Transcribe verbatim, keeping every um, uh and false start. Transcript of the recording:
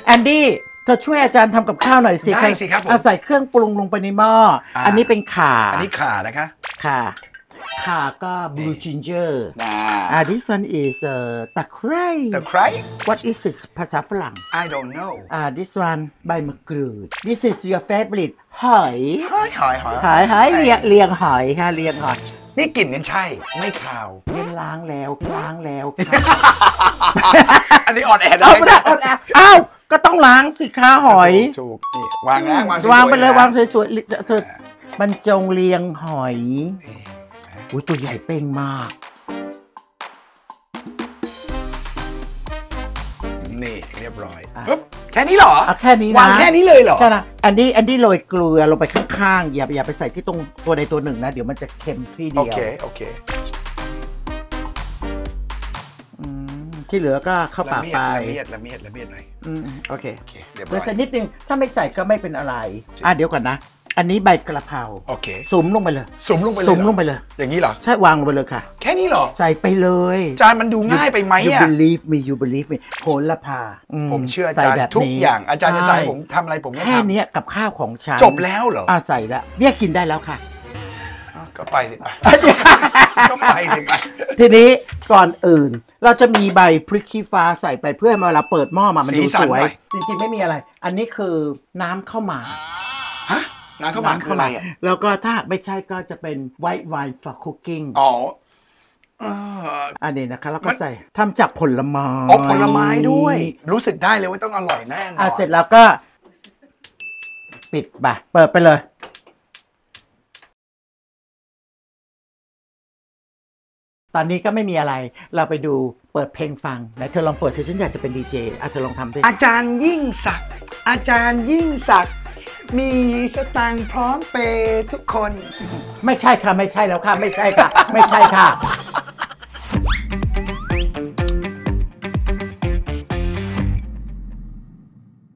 แอนดี้เธอช่วยอาจารย์ทำกับข้าวหน่อยสิได้สิครับผมใส่เครื่องปรุงลงไปในหม้ออันนี้เป็นข่าอันนี้ข่านะคะข่าข่าก็ blue ginger อ่า this one is ตะไคร้ตะไคร้ what is it ภาษาฝรั่ง I don't know อ่า this one ใบมะกรูด this is your favorite หอยหอยหอยหอยหอยหอยเลียงเลียงหอยค่ะเลียงหอยนี่กลิ่นนี่ใช่ไม่ขาวเล่นล้างแล้วล้างแล้วอันนี้อ่อนแอได้ใช่อ่อนแออ้าวก็ต้องล้างสิคะหอยถูกนี่วางนะวางวางไปเลยวางสวยๆเธอบรรจงเรียงหอยอุ้ยตัวใหญ่เป้งมากนี่เรียบร้อยปุ๊บแค่นี้เหรอแค่นี้นะวางแค่นี้เลยเหรอแค่นั้นอันนี้อันนี้โรยเกลือลงไปข้างๆอย่าอย่าไปใส่ที่ตรงตัวใดตัวหนึ่งนะเดี๋ยวมันจะเค็มที่เดียวโอเคโอเคที่เหลือก็เข้าปากไปละเมียดละเมียดละเมียดหน่อยโอเคเรียบร้อยใส่นิดนึงถ้าไม่ใส่ก็ไม่เป็นอะไรอ่ะเดี๋ยวก่อนนะอันนี้ใบกระเพราโอเคสุมลงไปเลยสุมลงไปเลยสุมลงไปเลยอย่างนี้เหรอใช่วางลงไปเลยค่ะแค่นี้เหรอใส่ไปเลยจานมันดูง่ายไปไหมอ่ะ you believe me you believe me โหระพาผมเชื่ออาจารย์ทุกอย่างอาจารย์จะใส่ผมทำอะไรผมแค่นี้กับข้าวของฉันจบแล้วเหรออ่ะใส่แล้วเรียกกินได้แล้วค่ะก็ไปสิไปก็ไปสิไปทีนี้ก่อนอื่นเราจะมีใบพริกชี้ฟ้าใส่ไปเพื่อเวลาเปิดหม้อมามันดูสวยจริงๆไม่มีอะไรอันนี้คือน้ำข้าวหมากฮะน้ำข้าวหมากคืออะไรอ่ะแล้วก็ถ้าไม่ใช่ก็จะเป็น white wine for cooking อ๋ออันนี้นะคะแล้วก็ใส่ทำจากผลไม้อ๋อผลไม้ด้วยรู้สึกได้เลยว่าต้องอร่อยแน่นอนอ่ะเสร็จแล้วก็ปิดไปเปิดไปเลยตอนนี้ก็ไม่มีอะไรเราไปดูเปิดเพลงฟังไหนเธอลองเปิดสิฉันอยากจะเป็นดีเจอ่ะเธอลองทำดิอาจารย์ยิ่งศักดิ์อาจารย์ยิ่งศักดิ์มีสตางค์พร้อมเปย์ทุกคนไม่ใช่ค่ะไม่ใช่แล้วค่ะไม่ใช่ค่ะไม่ใช่ค่ะ